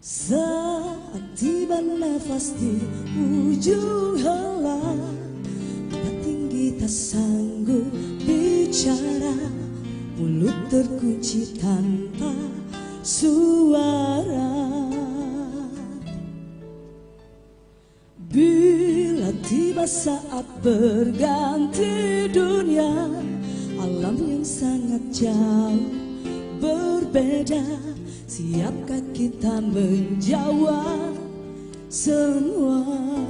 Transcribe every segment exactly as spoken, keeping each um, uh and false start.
Saat tiba nafas di ujung helah, tinggi tak sanggup bicara, mulut terkunci tanpa suara. Bila tiba saat berganti dunia, alam yang sangat jauh berbeda, siapkah kita menjawab semua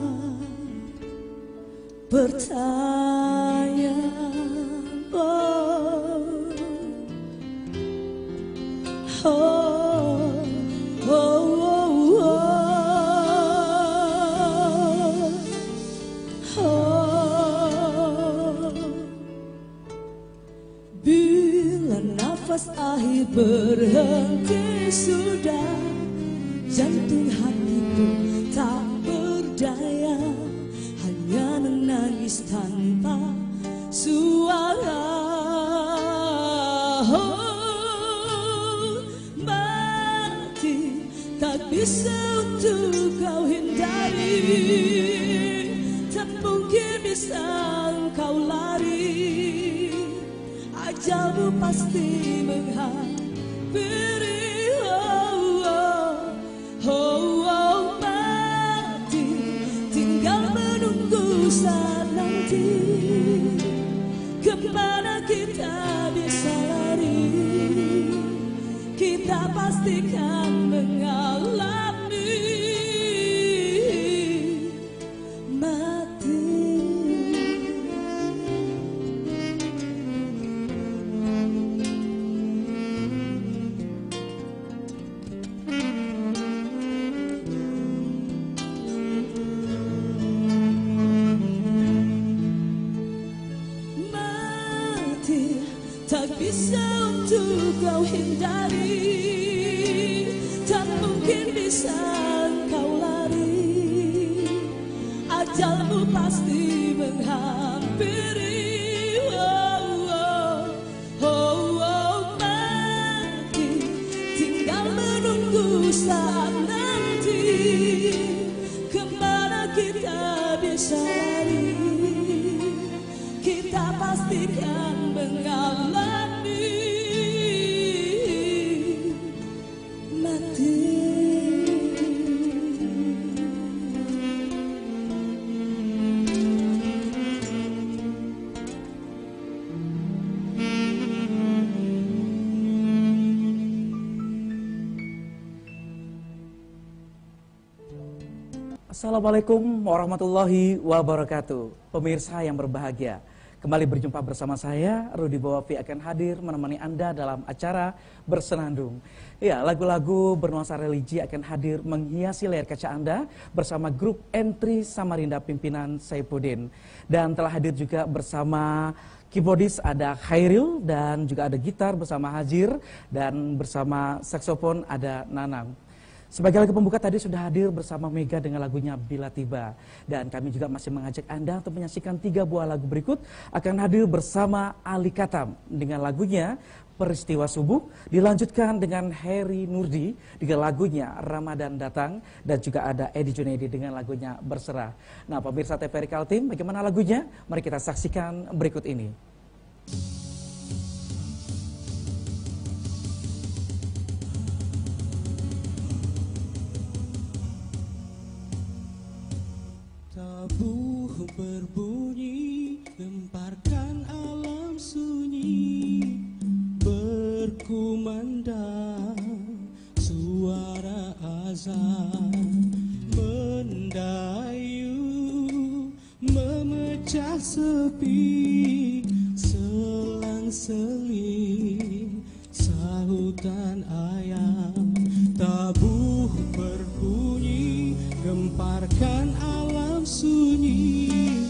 pertanyaan? Oh, oh, oh, oh, oh, oh. Bila nafas akhir berhenti sudah, jantung hati pun tak berdaya, hanya menangis tanpa suara. Oh, mati tak bisa untuk kau hindari, tak mungkin bisa kau lari, ajalmu pasti menghampiri. Oh, oh, oh, oh, mati tinggal menunggu saat nanti, kemana kita bisa lari, kita pastikan mengalami mati. Tak bisa untuk kau hindari, tak mungkin bisa kau lari, ajalmu pasti menghampiri. Oh, oh, oh, oh, mati tinggal menunggu saat nanti, kemana kita bisa lari, kita pastikan mengalami mati. Assalamualaikum warahmatullahi wabarakatuh. Pemirsa yang berbahagia, kembali berjumpa bersama saya, Rudi Bawafi, akan hadir menemani Anda dalam acara Bersenandung. Ya, lagu-lagu bernuansa religi akan hadir menghiasi layar kaca Anda bersama grup Entri Samarinda pimpinan Saifuddin. Dan telah hadir juga bersama keyboardis ada Khairil, dan juga ada gitar bersama Hajir, dan bersama saksofon ada Nanang. Sebagai lagu pembuka tadi sudah hadir bersama Mega dengan lagunya Bila Tiba. Dan kami juga masih mengajak Anda untuk menyaksikan tiga buah lagu berikut. Akan hadir bersama Ali Katam dengan lagunya Peristiwa Subuh. Dilanjutkan dengan Heri Nurdi dengan lagunya Ramadan Datang. Dan juga ada Edi Junaidi dengan lagunya Berserah. Nah, pemirsa T V R Kaltim, bagaimana lagunya? Mari kita saksikan berikut ini. Tabuh berbunyi, lemparkan alam sunyi, berkumandang suara azan, mendayu, memecah sepi, selang-seling sahutan ayam. Tabuh berbunyi, gemparkan alam sunyi,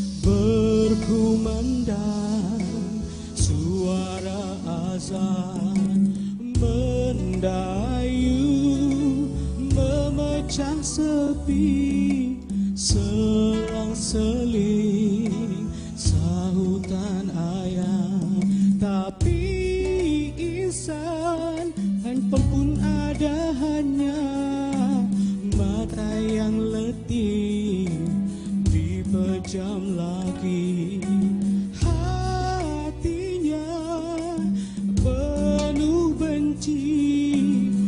berkumandang suara azan, mendayu, memecah sepi, selang-seling sahutan ayam. Tapi insan handphone pun ada hanya mata yang letih dipejam lagi, hatinya penuh benci,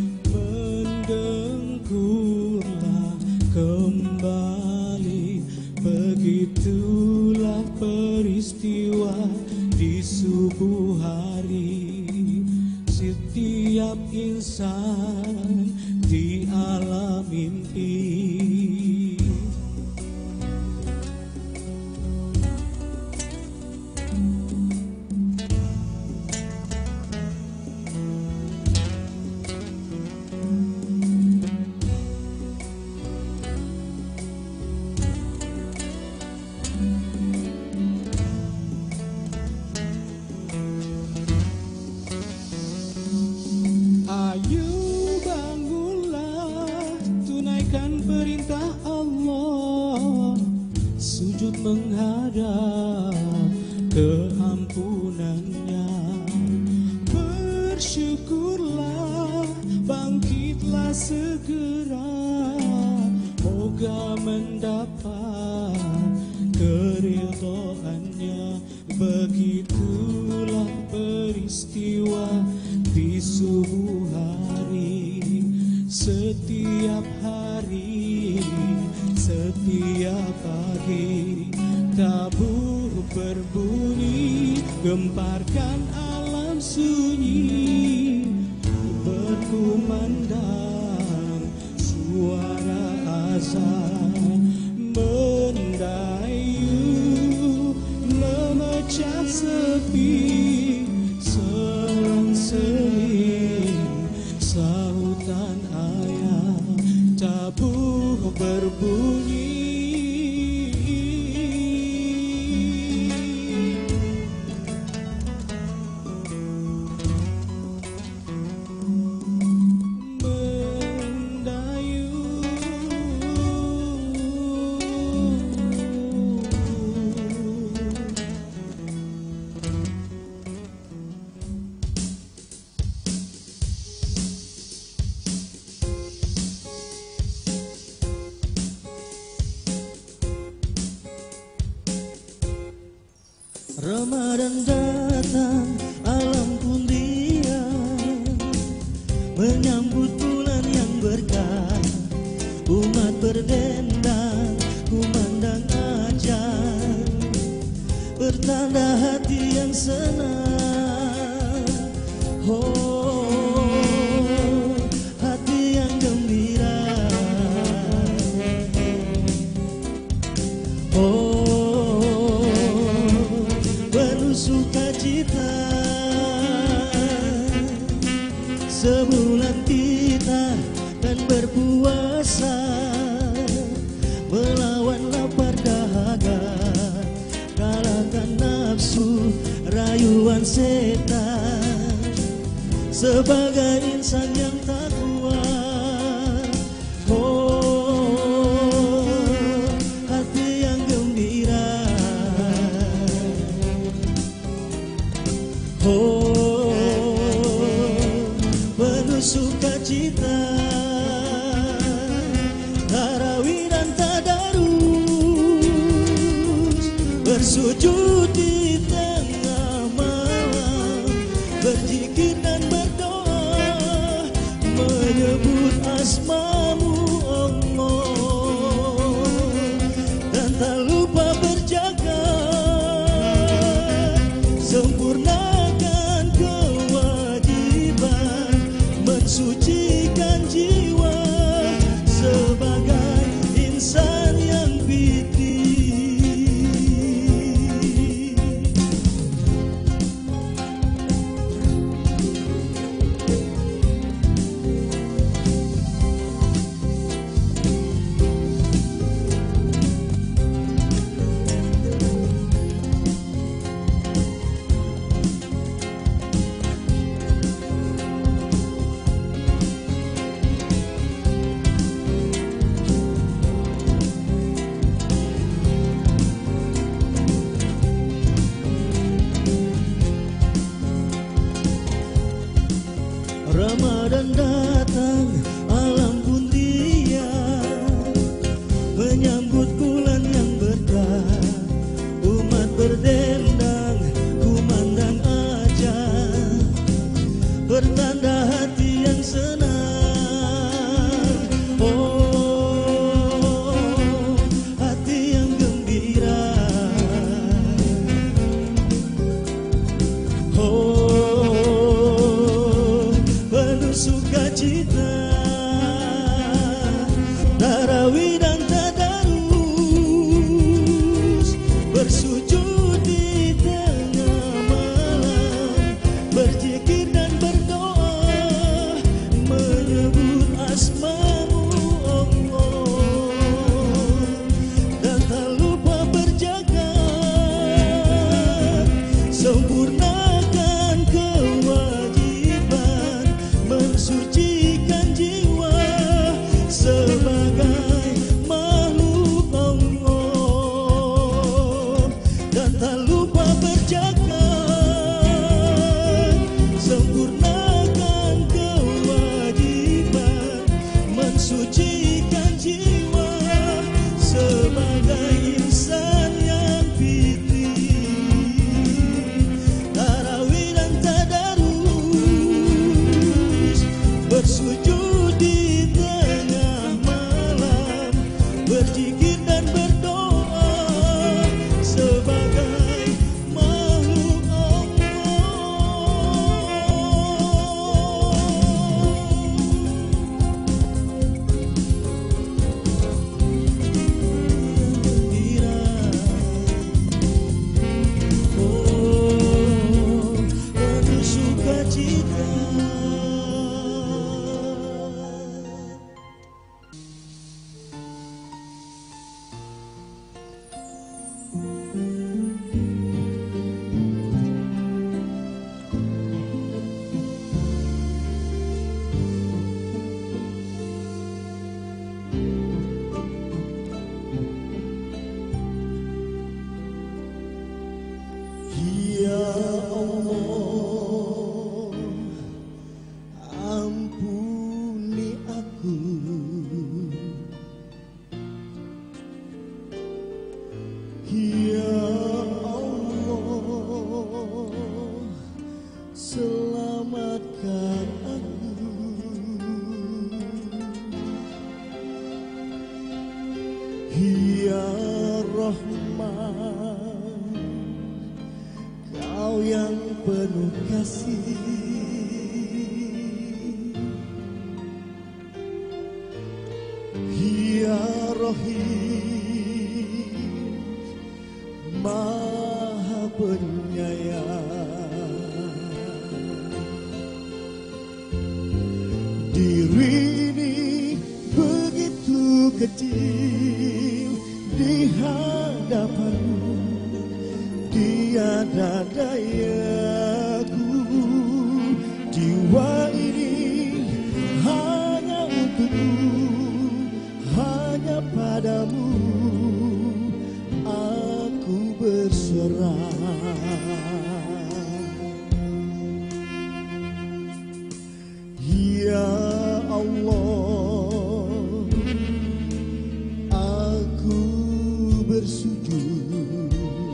mendengkurlah kembali. Begitulah peristiwa di subuh hari. Setiap insan di alam mimpi. Ayo bangunlah, tunaikan perintah Allah, sujud menghadap keampunannya. Bersyukurlah, bangkitlah segera, moga mendapat keridhoannya. Begitulah peristiwa di subuh hari. Setiap hari, setiap pagi, tabuh berbunyi, gemparkan alam sunyi, berkumandang suara azan, mendayu, memecah sepi, selang-seling sautan ayah, tabuh berbunyi. Ramadan datang, alam pun diam, menyambut bulan yang berkah. Umat berdendang, kumandang ajan, bertanda hati yang senang. Oh, hati yang gembira. Oh, sukacita, sebulan kita kan berpuasa, melawan lapar dahaga, kalahkan nafsu rayuan setan, sebagai insan yang takwa. Oh, hati yang gembira. Oh, penuh sukacita, tarawih dan tadarus, bersujud di tengah malam, berzikir dan berdoa, menyebut asmamu Allah, dan tak lupa berjaga, sempurna sucikan jiwa sebagai insan yang fitri. menyebut asmamu Allah, dan tak lupa berjaga, sempurnakan kewajiban, mensucikan jiwa sebagai makhluk Allah, dan tak lupa berjaga, sempurnakan kewajiban, mensucikan jiwa sebagai insan yang fitri. Tarawih dan tadarus, bersujud di tengah malam, berzikir dan berdoa sebagai makhluk Allah. Penuh sukacita. Ya Allah, ampuni aku, ya Allah, selamatkan aku, ya Rahman, Kau yang penuh kasih, ya Rahim, Maha Penyayang. Diri ini begitu kecil di hadapanmu, tiada dayaku. Jiwa ini hanya untukmu, hanya padamu aku berserah. Ya Allah, aku bersujud,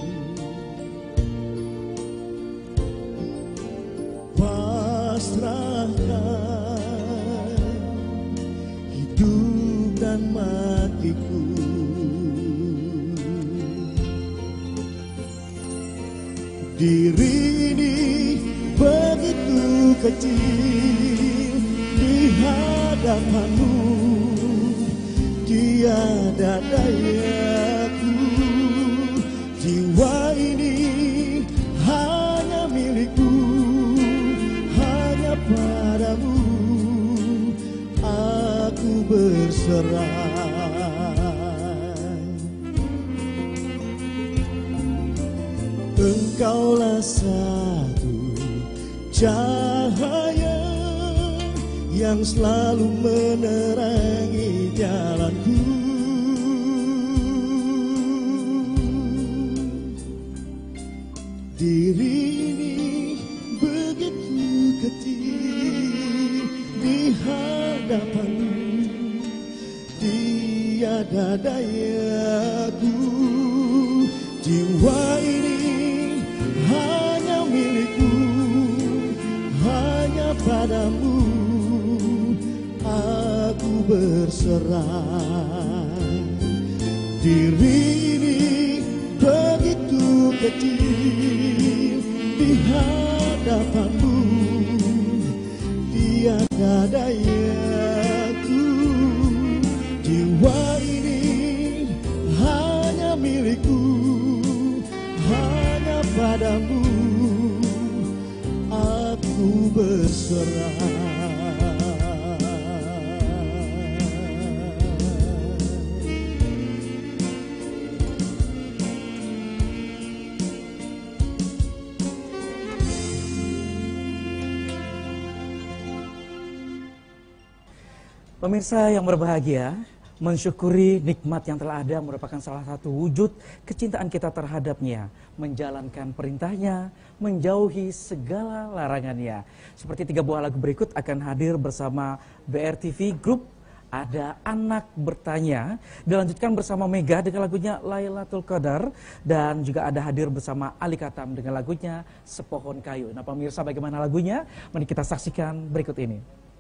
pasrahkan hidup dan matiku. Diri ini begitu kecil di hadapanmu, tiada dayaku. Jiwa ini hanya milikku, hanya padamu aku berserah. Engkaulah satu cahaya yang selalu menerangi jalanku. Diri ini begitu kecil di hadapanmu, tiada dayaku. Jiwa ini hanya milikku, hanya padamu aku berserah. Diri ini begitu kecil di hadapanmu, tiada dayaku. Jiwa ini hanya milikku, hanya padamu aku berserah. Pemirsa yang berbahagia, mensyukuri nikmat yang telah ada merupakan salah satu wujud kecintaan kita terhadapnya, menjalankan perintahnya, menjauhi segala larangannya. Seperti tiga buah lagu berikut akan hadir bersama B R T V Group. Ada Anak Bertanya, dilanjutkan bersama Mega dengan lagunya Lailatul Qadar, dan juga ada hadir bersama Ali Katam dengan lagunya Sepohon Kayu. Nah pemirsa, bagaimana lagunya? Mari kita saksikan berikut ini.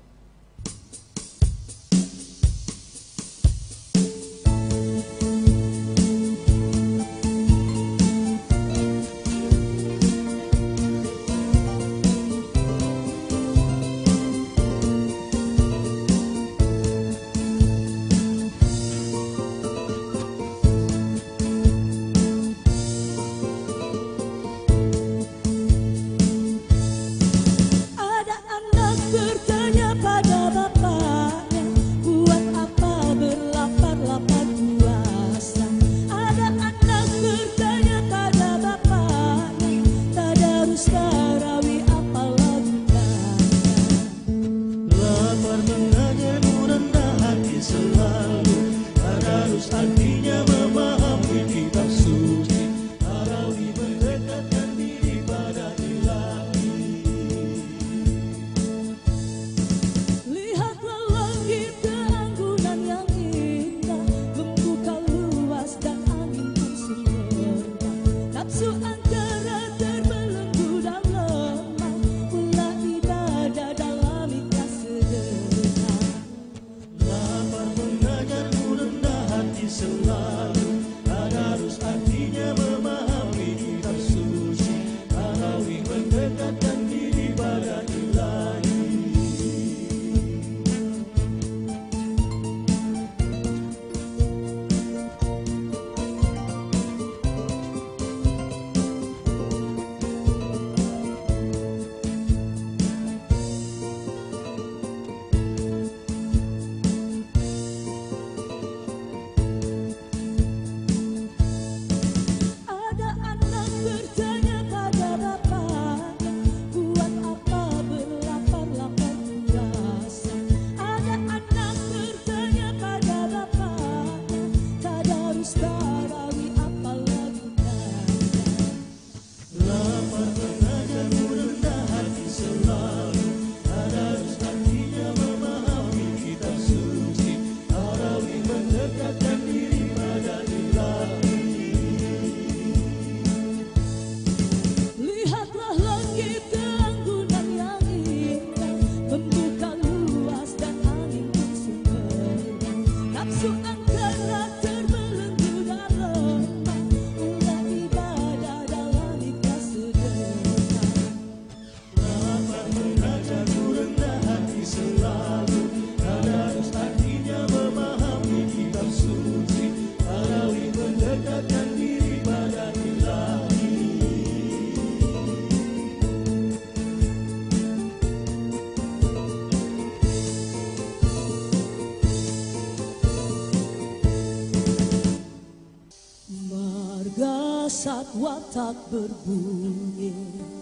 Saat watak berbunyi,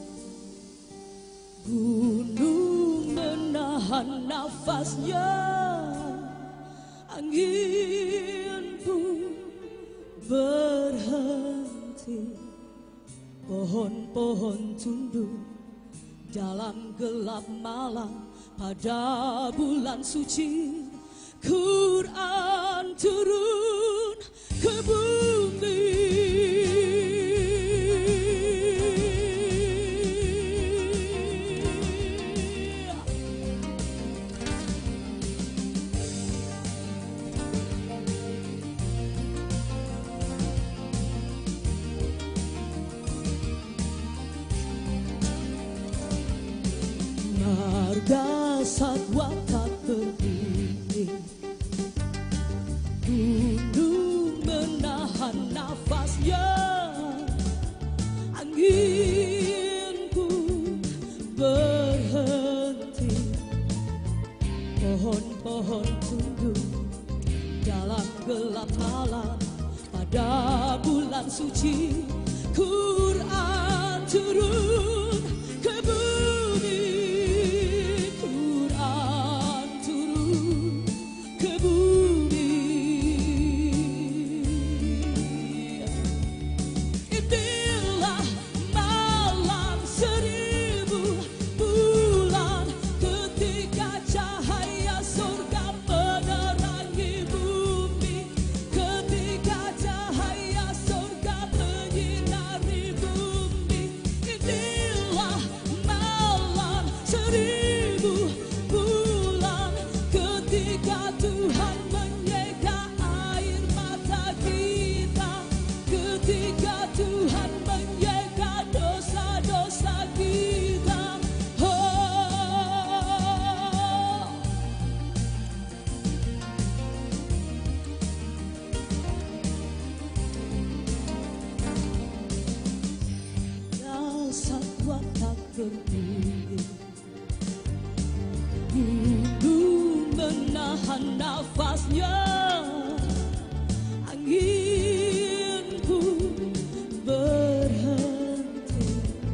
gunung menahan nafasnya, angin pun berhenti, pohon-pohon tunduk dalam gelap malam pada bulan suci. Quran turun ke bumi, marga satwa tak berbunyi, gunung menahan nafasnya, angin pun berhenti, pohon-pohon tunduk dalam gelap malam pada bulan suci. Quran turun ke bumi, Quran turun tahan nafasnya, angin pun berhenti.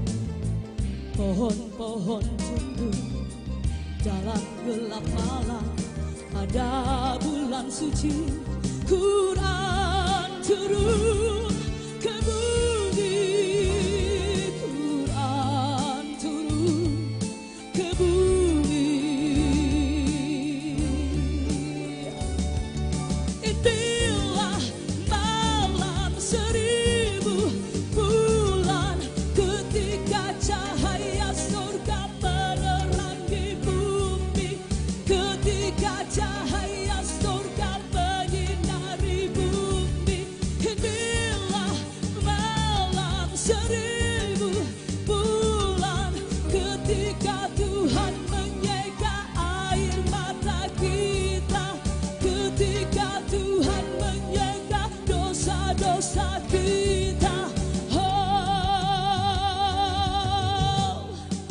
Pohon-pohon tunduk dalam gelap malam, pada bulan suci Quran turun ke bumi, Quran turun ke bumi. Inilah malam seribu bulan, ketika cahaya surga menerangi bumi, ketika cahaya surga menyinari bumi. Inilah malam seribu bulan, ketika Tuhan menyeka air mata kita, ketika Tuhan menyeka dosa-dosa kita. Oh,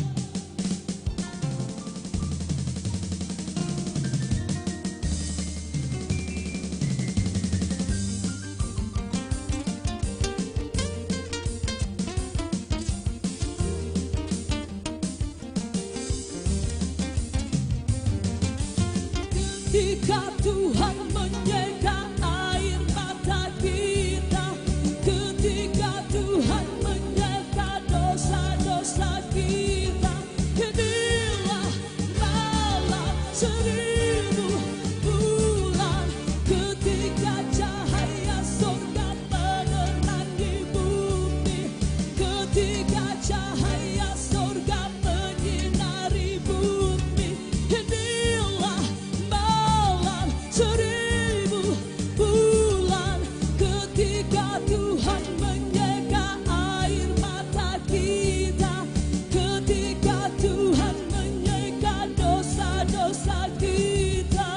ketika Tuhan menyeka air mata kita, ketika Tuhan menyeka dosa-dosa kita. Inilah malam seribu bulan, ketika cahaya surga menerangi bumi, ketika cahaya surga menyinari bumi. Inilah malam seribu bulan, ketika Tuhan menyeka air mata kita, ketika Tuhan menyeka dosa-dosa kita.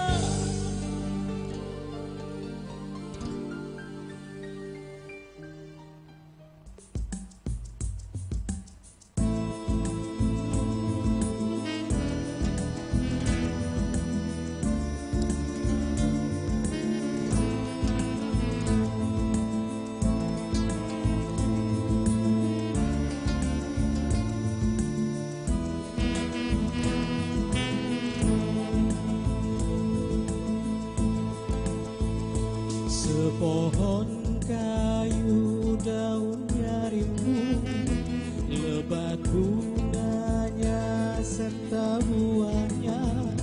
Sepohon kayu daunnya rimbun, lebat bunganya serta buahnya.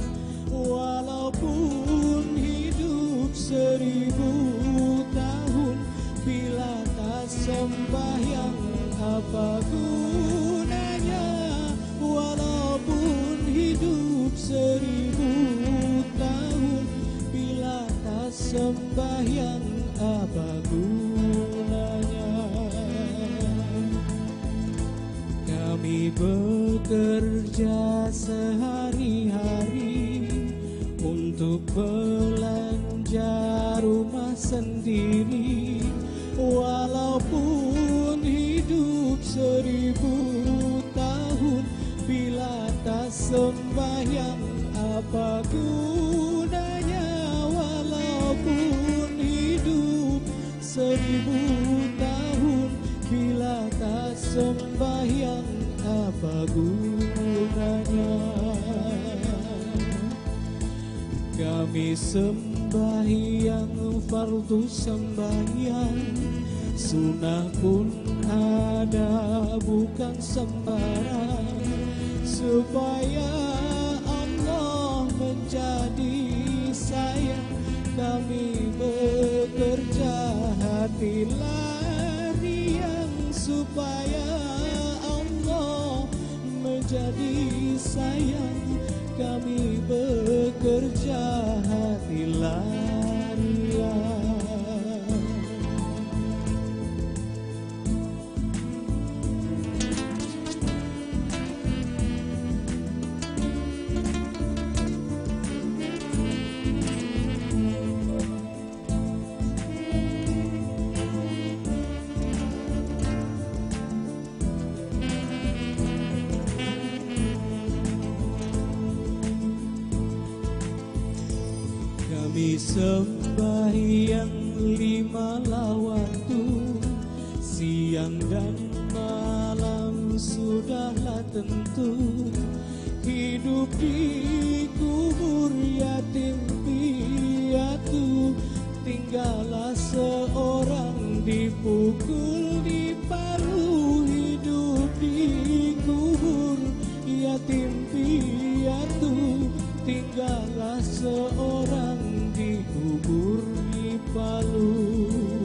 Walaupun hidup seribu tahun, bila tak sembahyang apa gunanya? Walaupun hidup seribu tahun, bila tak sembahyang apa gunanya? Kami bekerja sehari-hari untuk belanja rumah sendiri. Walaupun hidup seribu tahun, bila tak sembahyang apa gunanya? Walaupun hidup seribu tahun, bila tak sembahyang apa gunanya? Kami sembahyang fardu sembahyang, sunnah pun ada bukan sembarang, supaya Allah menjadi sayang. Kami bekerja hati larian, supaya Allah menjadi sayang. Kami bekerja hati larian. Kami sembahyang lima waktu, siang dan malam sudahlah tentu. Hidup di kubur yatim piatu, tinggallah seorang dipukul dipalu. Hidup di kubur yatim piatu, tinggallah seorang dikubur dipalu.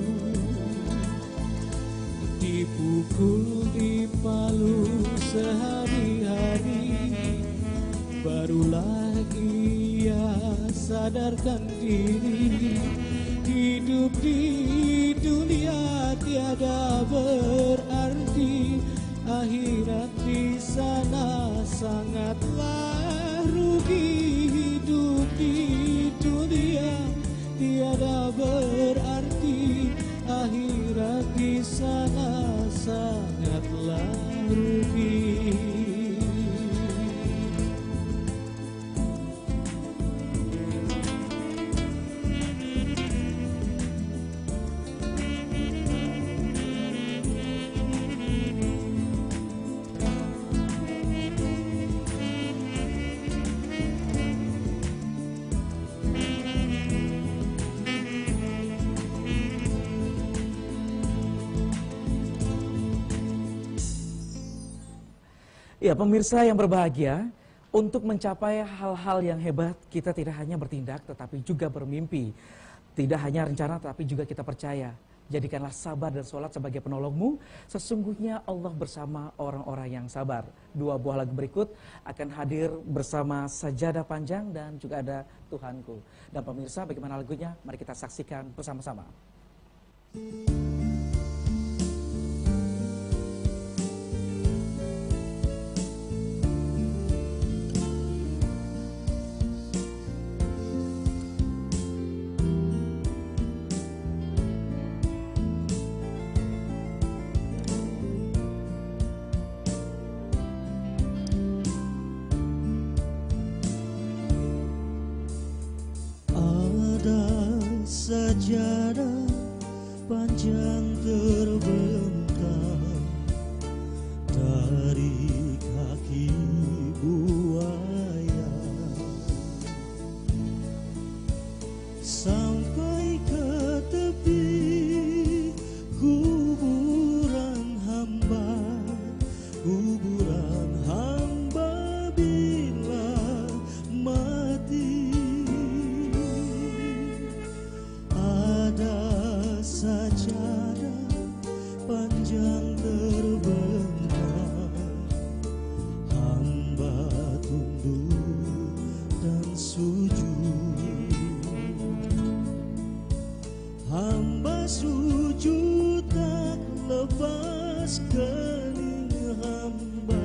Dipukul dipalu sehari-hari, barulah ia sadarkan diri. Hidup di dunia tiada berarti, akhirat di sana sangatlah rugi. Hidup di dunia tiada berarti, akhirat di sana sangatlah rugi. Ya, pemirsa yang berbahagia, untuk mencapai hal-hal yang hebat, kita tidak hanya bertindak tetapi juga bermimpi. Tidak hanya rencana tetapi juga kita percaya. Jadikanlah sabar dan sholat sebagai penolongmu. Sesungguhnya Allah bersama orang-orang yang sabar. Dua buah lagu berikut akan hadir bersama Sajadah Panjang dan juga ada Tuhanku. Dan pemirsa, bagaimana lagunya? Mari kita saksikan bersama-sama. Sajadah panjang terbentang dari kaki buaya sampai ke tepi kuburan hamba, kuburan hamba bila mati. Ada sajadah panjang terbentang, hamba tunduk dan sujud. Hamba sujud tak lepas kening hamba,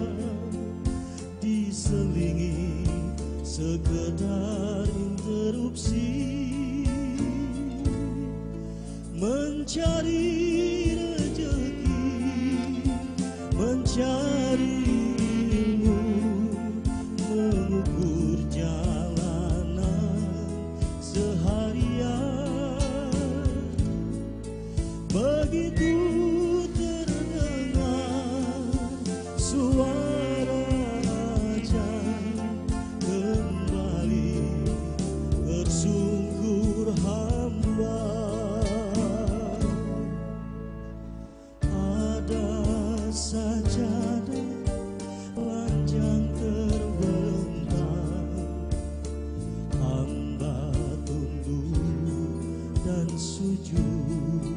diselingi sekedar interupsi. Mencari rezeki, mencari ilmu, mengukur jalanan seharian. Begitu terdengar suara azan, kembali tersungkur hamba. Sajadah panjang terbentang, hamba tunduk dan sujud.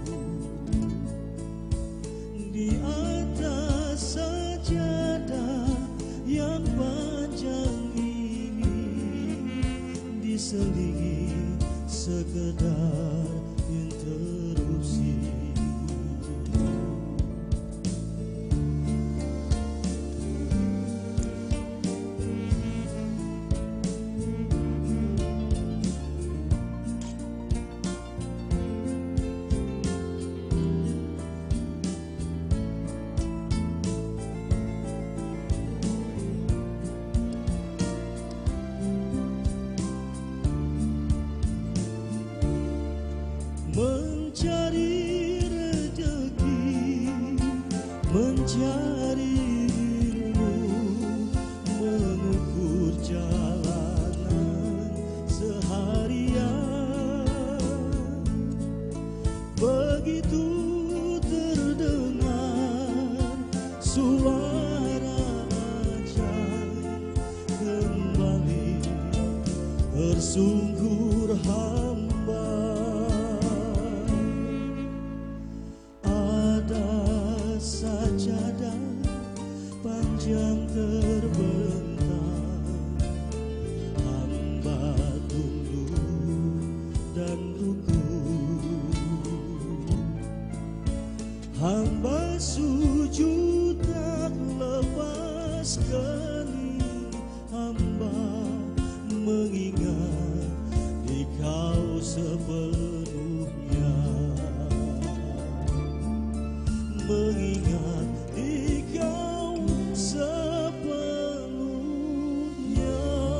Di atas sajadah yang panjang ini, diselingi sekedar interupsi. seluruh hamba. Ada sajadah panjang terbentang, hamba tunduk dan rukun, hamba sujud tak lepas kening, hamba mengingat Dikau sepenuhnya, mengingat Dikau sepenuhnya.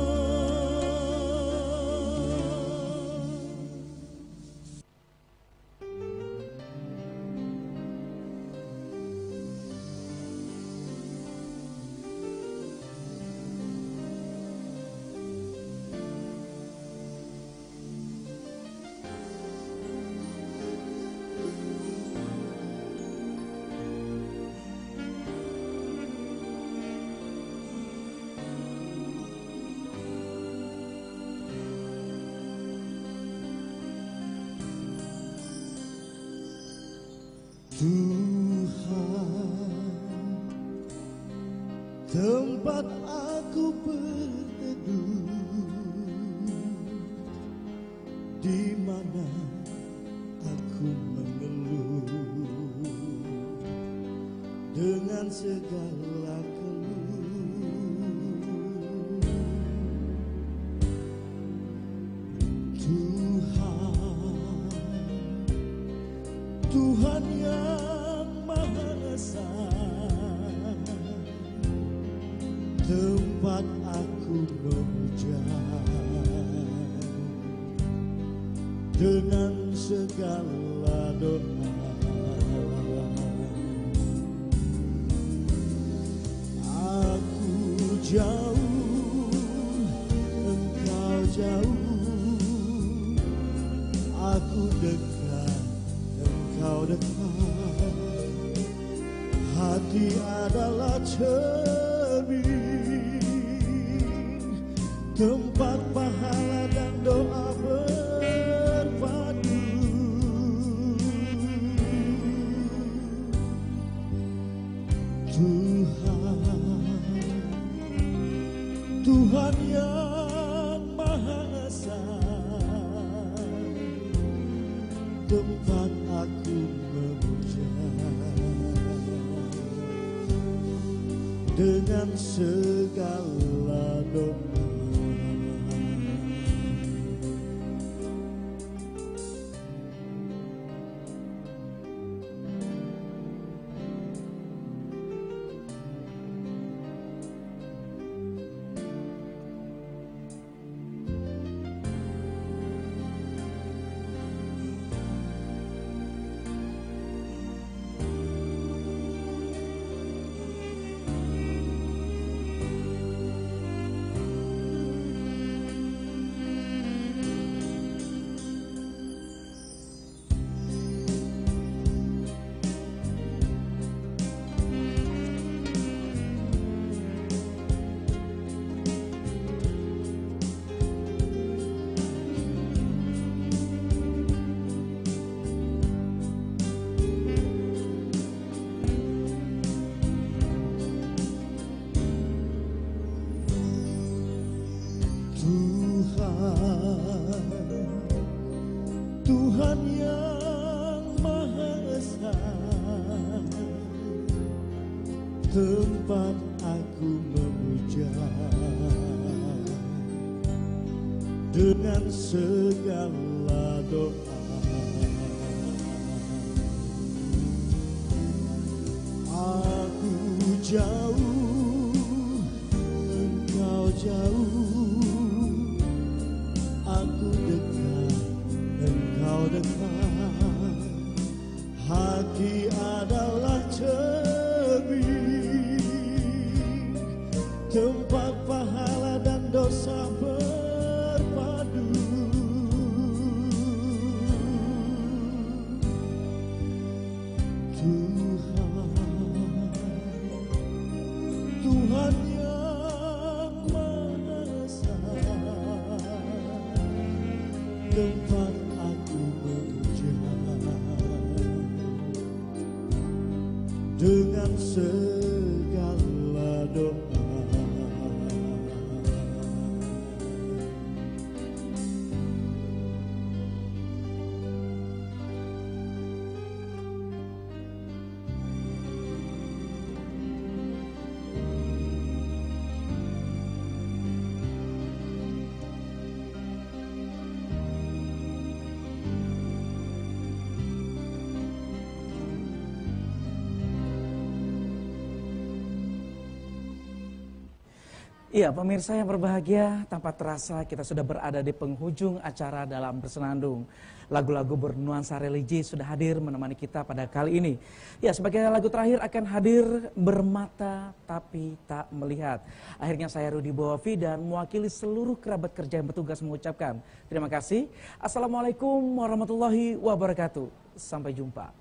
Tuhan, tempat aku berteduh, di mana aku mengeluh dengan segala keluh. Tuhan, Tuhan yang Maha Esa, tempat aku memuja dengan segala doa. Aku jauh, Engkau jauh, aku dekat, Engkau dekat. Hati adalah cermin, tempat pahala dan doa berpadu. Tuhan, Tuhan yang Maha Esa, tempat aku memuja dengan segala doa. Tuhan yang Maha Esa, tempat aku memuja dengan segala doa. Aku jauh, Engkau jauh, aku dekat, Engkau dekat. Hati adalah cermin, tempat pahala dan dosa berpadu. Tuhan, Tuhan yang Maha Esa, tempat aku berjalan dengan segala doa. Iya, pemirsa yang berbahagia, tanpa terasa kita sudah berada di penghujung acara dalam Bersenandung. Lagu-lagu bernuansa religi sudah hadir menemani kita pada kali ini. Ya, sebagai lagu terakhir akan hadir Bermata Tapi Tak Melihat. Akhirnya saya Rudi Bawafi dan mewakili seluruh kerabat kerja yang bertugas mengucapkan terima kasih. Assalamualaikum warahmatullahi wabarakatuh. Sampai jumpa.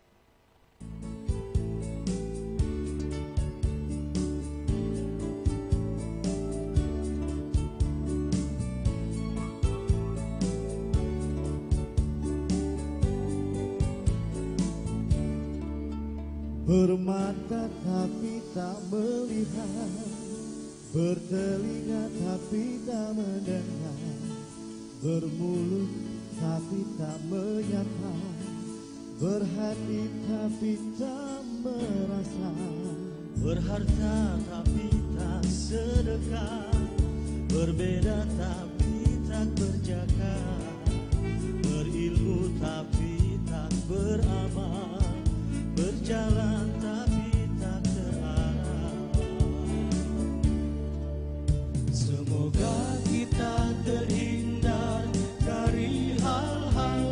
Bermata tapi tak melihat, bertelinga tapi tak mendengar, bermulut tapi tak menyapa, berhati tapi tak merasa, berharta tapi tak sedekah, berbeda tapi tak berjaga, berilmu tapi tak beramal, berjalan tapi tak terarah. Semoga kita terhindar dari hal-hal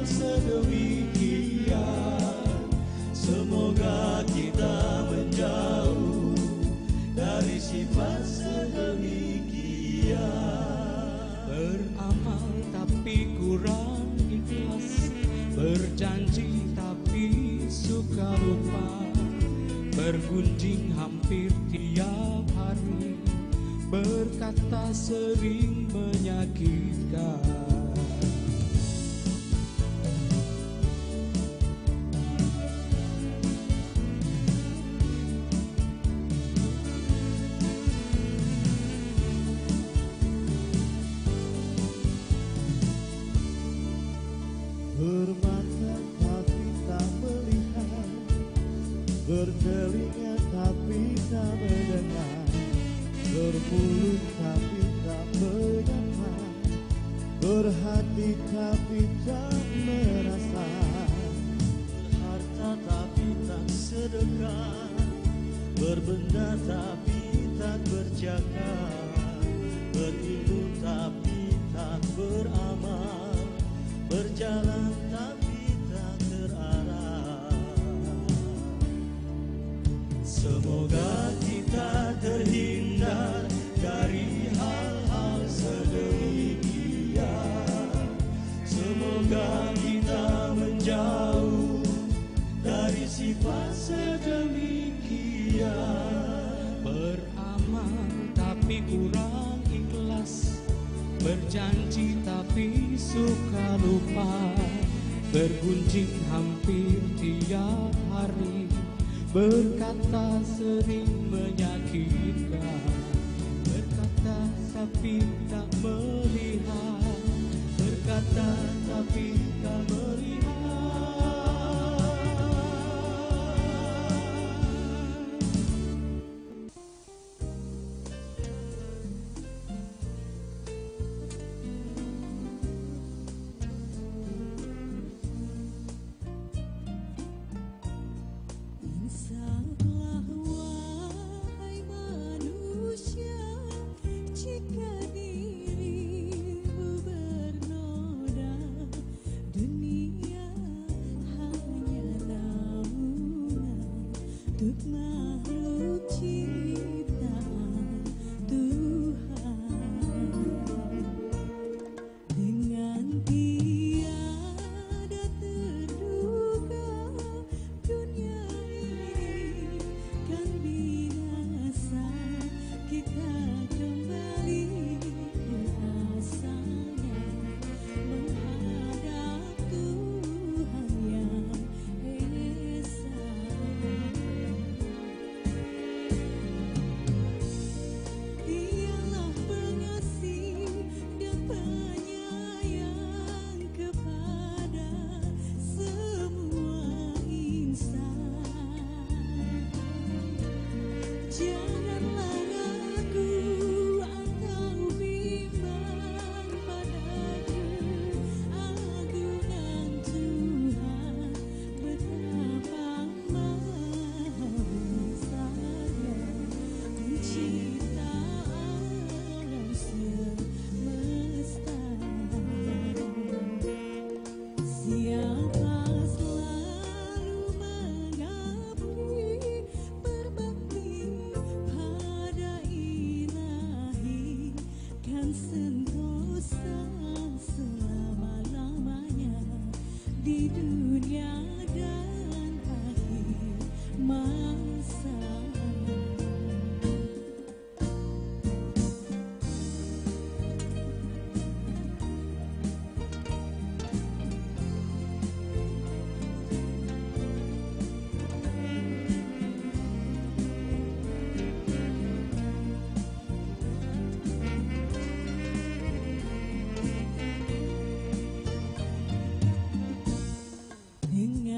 sedemikian. Semoga kita menjauh dari sifat sedemikian. Beramal tapi kurang ikhlas, berjanji tapi suka lupa, bergunjing hampir tiap hari, berkata sering menyakitkan. Bermata tapi tak melihat, bertelinga tapi tak mendengar, bermulut tapi tak menyapa, berhati tapi tak merasa, berharta tapi tak sedekah, berbenda tapi tak berjaga, berilmu tapi tak beramal, berjalan tapi tak terarah. Semoga kita terhindar dari hal-hal sedemikian. Semoga kita menjauh dari sifat sedemikian. Beramal tapi kurang ikhlas, berjanji tapi suka lupa, bergunjing hampir tiap hari, berkata sering menyakitkan, berkata tapi tak melihat, berkata tapi tak melihat. Insaflah wahai manusia, jika dirimu bernoda, dunia hanya naungan untuk makhluk ciptaan Tuhan. Dengan tiada terduga dunia ini kan binasa, kita kembali ke asalnya, menghadapi di dunia dan akhir masa. Dengan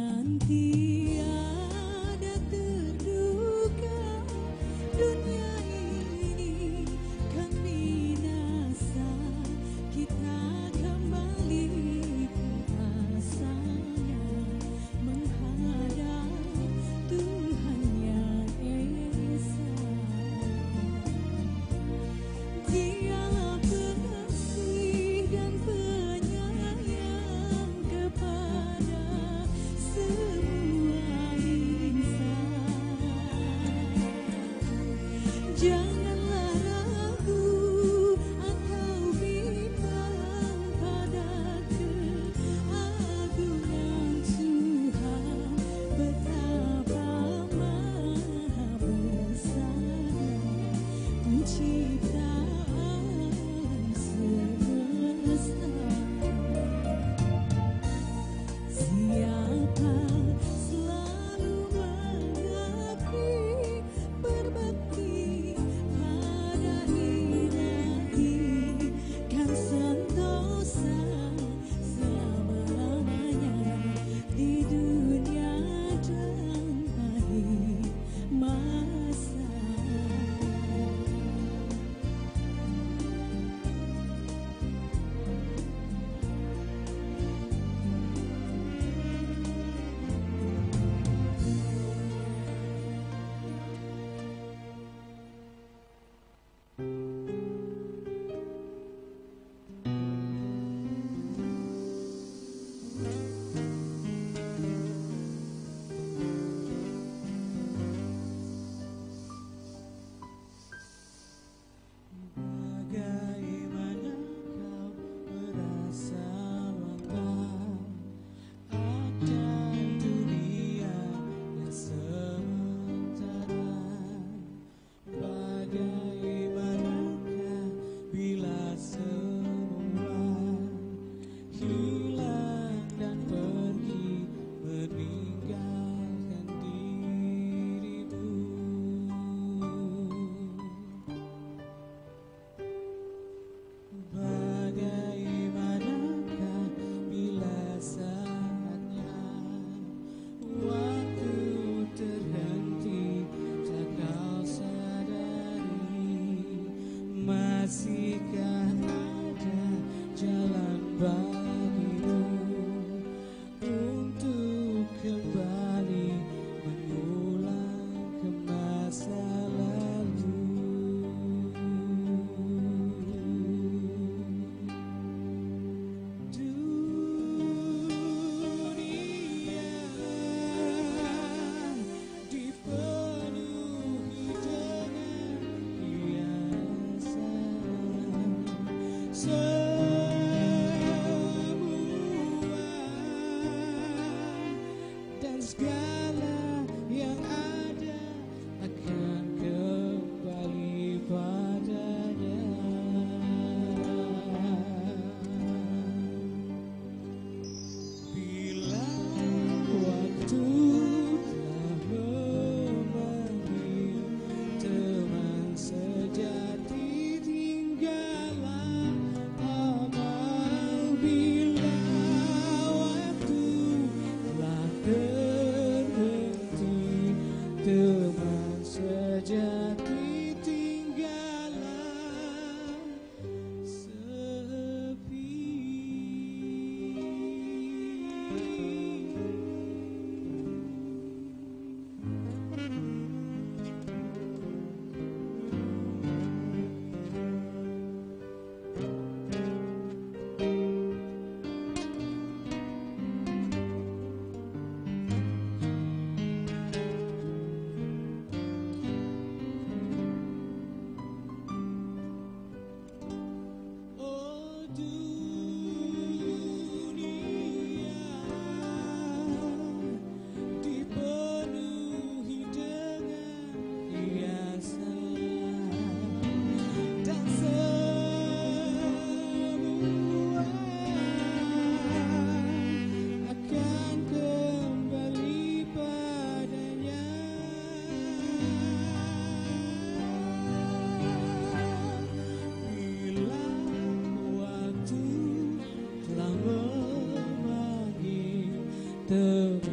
tetap